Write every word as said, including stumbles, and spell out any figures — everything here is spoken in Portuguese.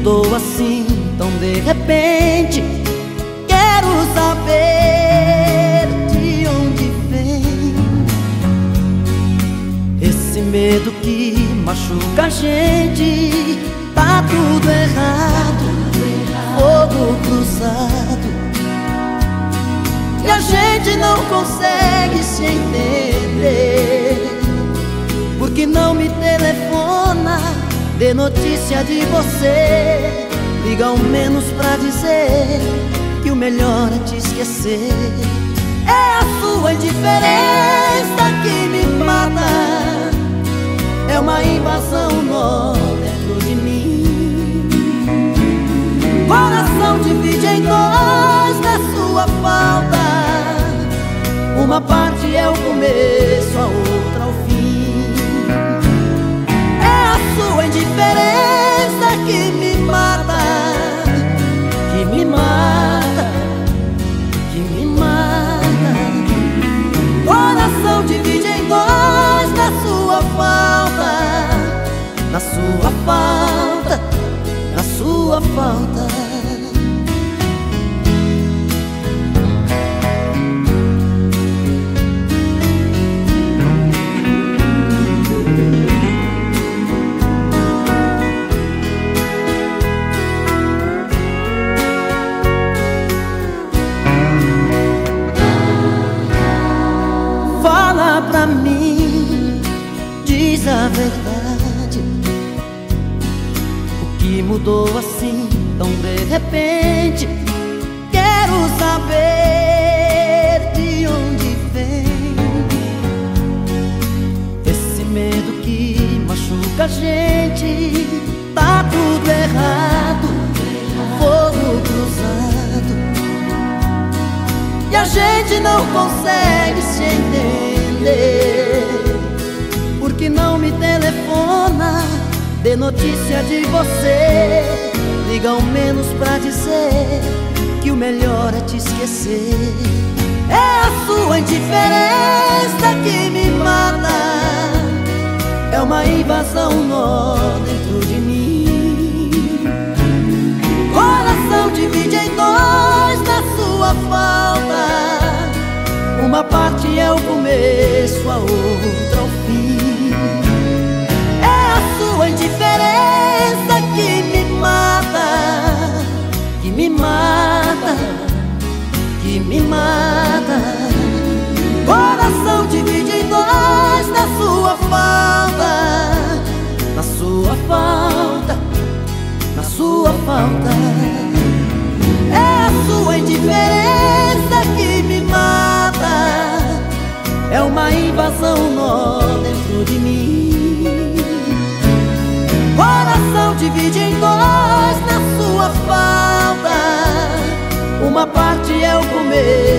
mudou assim tão de repente? Quero saber de onde vem esse medo que machuca a gente. Tá tudo errado, fogo cruzado, e a gente não consegue se entender. Por que não me telefona, dê notícia de você? Liga ao menos pra dizer que o melhor é te esquecer. É a sua indiferença que me mata, é uma invasão nó dentro de mim. Coração divide em dois na sua falta, uma parte é o começo, a outra o fim. É a sua indiferença que me mata, que me mata, que me mata. Coração divide em dois na sua falta, na sua falta, na sua falta. Fala pra mim, diz a verdade, o que mudou assim tão de repente? Quero saber de onde vem esse medo que machuca a gente. Tá tudo errado, fogo cruzado, e a gente não consegue se entender. Por que não me telefona, dê notícia de você? Liga ao menos pra dizer que o melhor é te esquecer. É a sua indiferença que me mata, é uma invasão nó dentro de mim. Coração divide em dois na sua falta, uma parte é o começo, a outra o fim. É a sua indiferença que me mata, que me mata, que me mata. Coração divide em dois na sua falta, na sua falta, na sua falta. É a sua indiferença que me mata, é uma invasão nó dentro de mim. Coração divide em dois na sua falta, uma parte é o começo,